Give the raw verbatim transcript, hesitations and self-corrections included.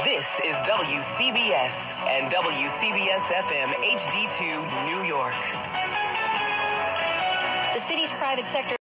This is W C B S and W C B S F M H D two New York. The city's private sector